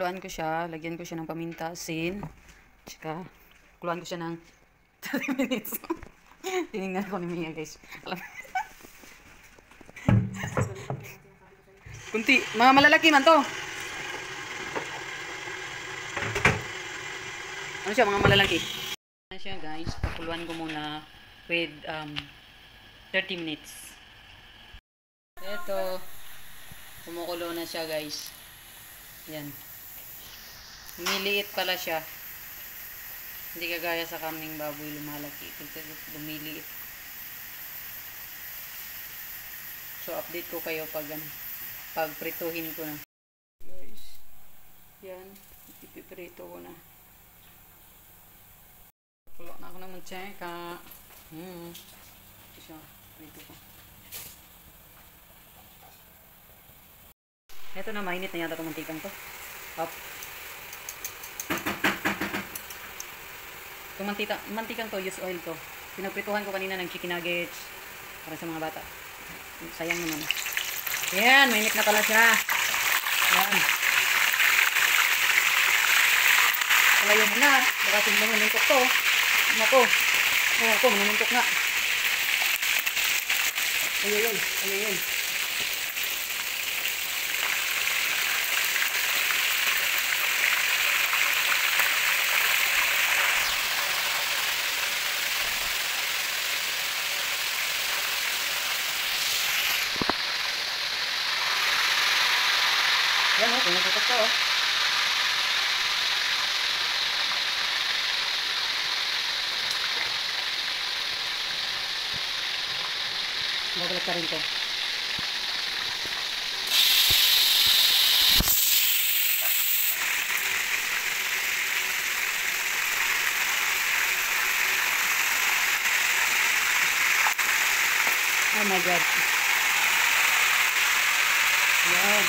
pakuluan ko siya. Lagyan ko siya ng paminta, asin. Tsaka, pakuluan ko siya ng 30 minutes. Tinignan ko ni Mia, guys. Kunti. Mga malalaki man to. Ano siya, mga malalaki? Ano siya, guys? Pakuluan ko muna with 30 minutes. Ito. Kumukulo na siya, guys. Yan. Lumiliit pala siya. Hindi kagaya sa kaming baboy lumalaki. Kasi lumiliit. So, update ko kayo pag prituhin ko na. Guys. Yan. Ipiprito ko na. Kulo na ako ng mantseka. Siya. Prito ko. Ito na, mainit na yata itong mantikang to. Up. Itong mantikang to, use oil to. Pinagprituhan ko kanina ng chicken nuggets para sa mga bata. Sayang naman. Ayan, mainit na pala siya. Ayan. Palayo mo na. Baka manununtok to. Ako, manununtok na. Ayun. Yan o, pinututok ko. Babalik ka rin to. Oh my God. Yan.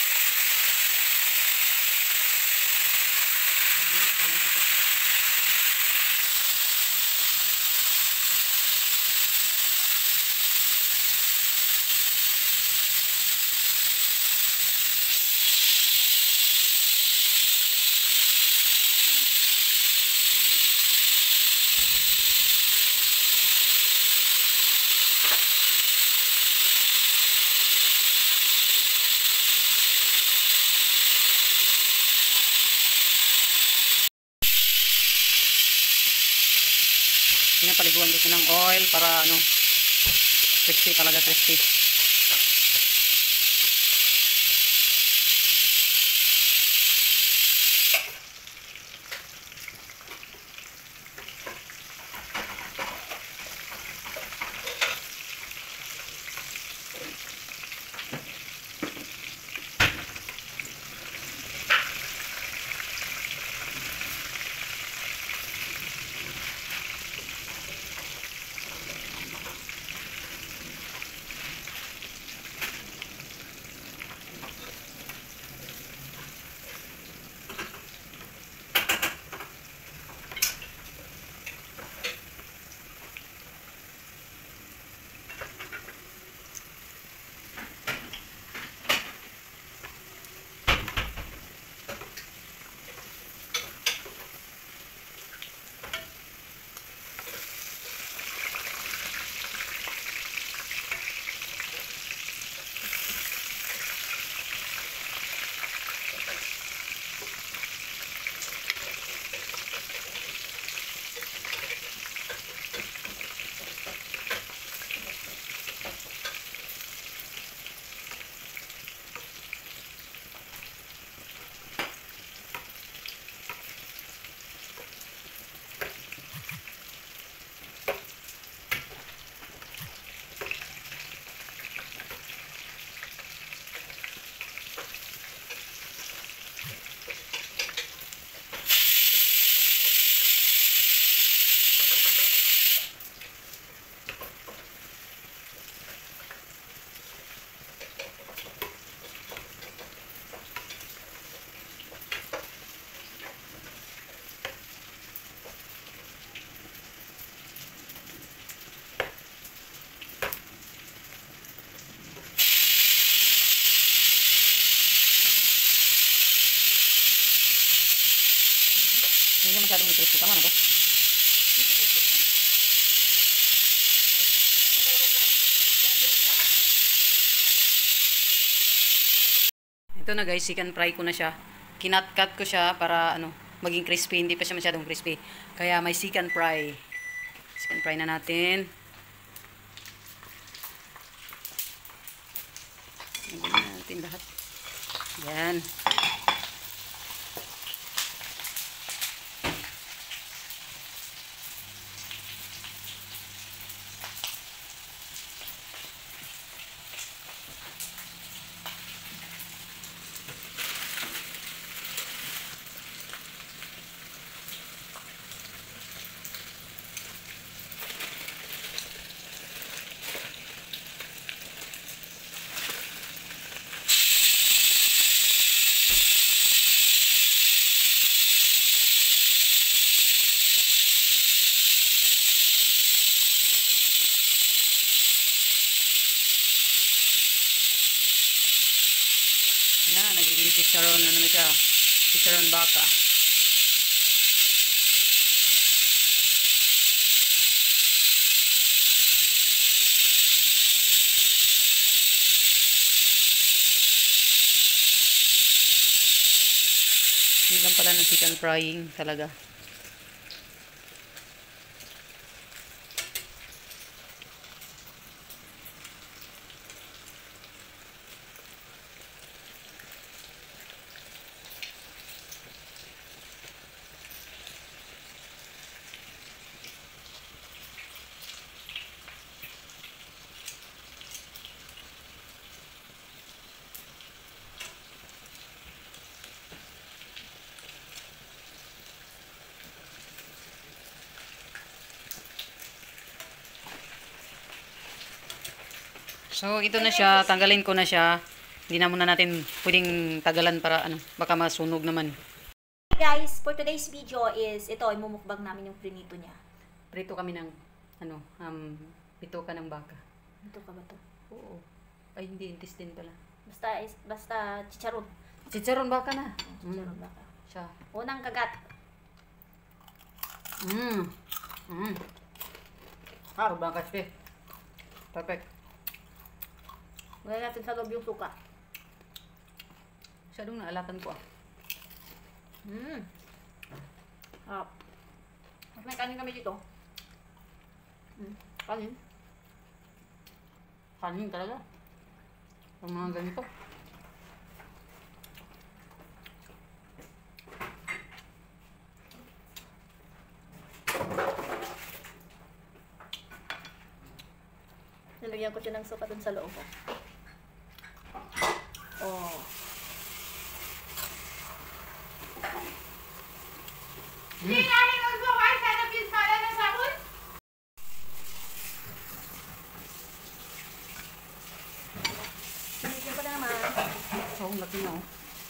Pinapaliguan ko ng oil para crispy talaga, crispy. Hindi siya masyadong crispy. Tama na ba? Ito na guys, chicken fry ko na siya. Kinat-cut ko siya para ano, maging crispy. Hindi pa siya masyadong crispy. Kaya may chicken fry. Chicken fry na natin. Lagyan na natin lahat. Yan. Yan, nagiging chicharon na naman siya. Chicharon baka. Hindi lang pala ng chicken frying talaga. So, ito na siya. Tanggalin ko na siya. Hindi na muna natin pwedeng tagalan para ano, baka masunog naman. Hey guys, for today's video is ito, imumukbang namin yung prinito niya. Prito kami ng ano, bitoka ng baka. Ito ka ba to? Oo. Ay, hindi. Intestine pala. Basta chicharon. Chicharon baka na. Chicharon baka. Siya. Unang kagat. Baka siya. Perfect. Mula natin sa loob yung suka. Masyadong naalatan ko ah. Mas may kanin kami dito. Kanin. Kanin talaga. Ang mga ganito. Nalagyan ko siya ng suka dun sa loob. Oh. Nalagyan ko na naman. So, ang laki na oh.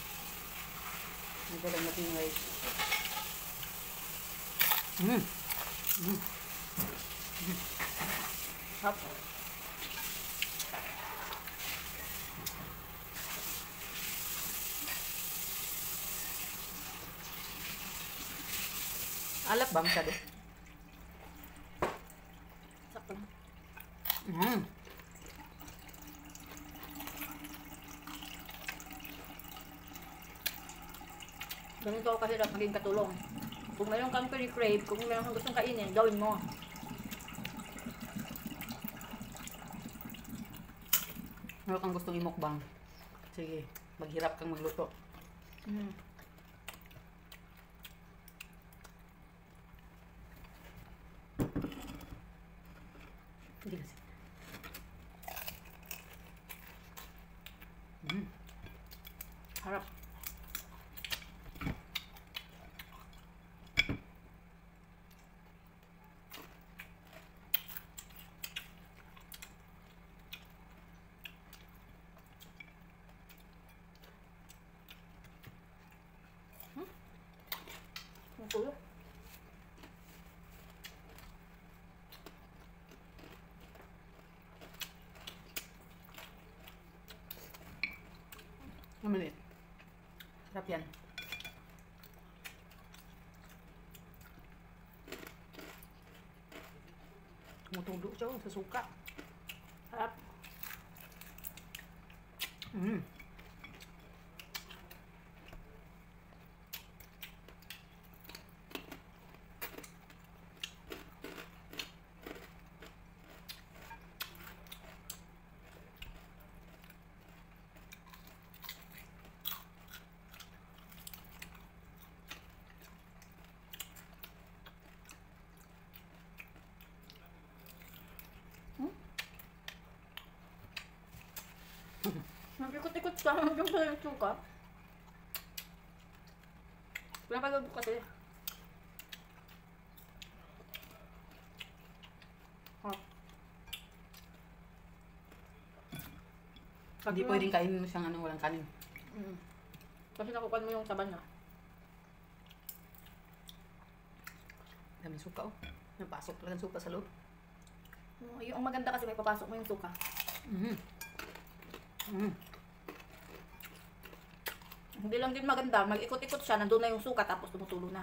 Ang galang laki guys. Hop. Alap ba masyado? Sakto. Ganito ako kasi dapat maging katulong. Kung mayroon kang crave, kung mayroon kang gustong kainin, gawin mo. Meron kang gustong imukbang. Sige, maghirap kang magluto. Hindi kasi. Harap. Ang tuyo. Maliit. Sarap yan. Tumutulo siya sa suka. Harap. Mm. Nag-ikot-ikot siya hanggang sa yung suka. Pinapagod kasi. Hindi pwedeng kainin mo siyang ano, walang kanin. Kasi nakukuha mo yung saban niya. Daming suka oh. Napasok talagang suka sa loob. Yung maganda kasi may papasok mo yung suka. Hindi lang din maganda, mag-ikot-ikot siya, nandun na yung suka tapos tumutulo na.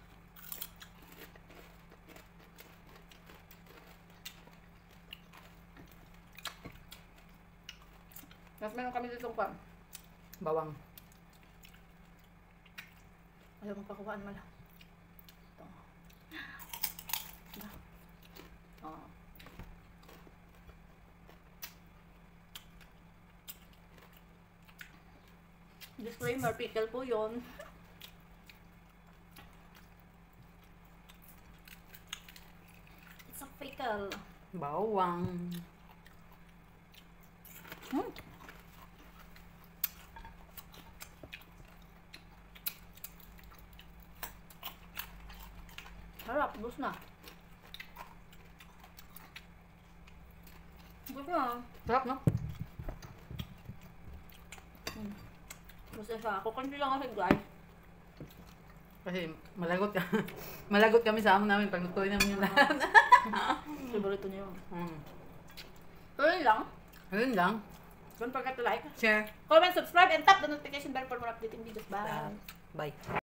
Tapos meron kami dito pa. Bawang. Ayaw magpakuhaan mo lang. Ito. Oh. Disclaimer, pickle po yun. It's a pickle. Bawang. Harap, bus na. Bus na. Sarap no? Bus na siya. Kukunti lang kasi guys. Kasi malagot ka. Malagot kami sa amo namin pag nagtuloy namin yung lahat. Favorito niyo yun. Mm. So yun lang. Ayun lang. Don't forget to like, Share. comment, subscribe, and tap the notification bell for more updating videos. Bye. Bye.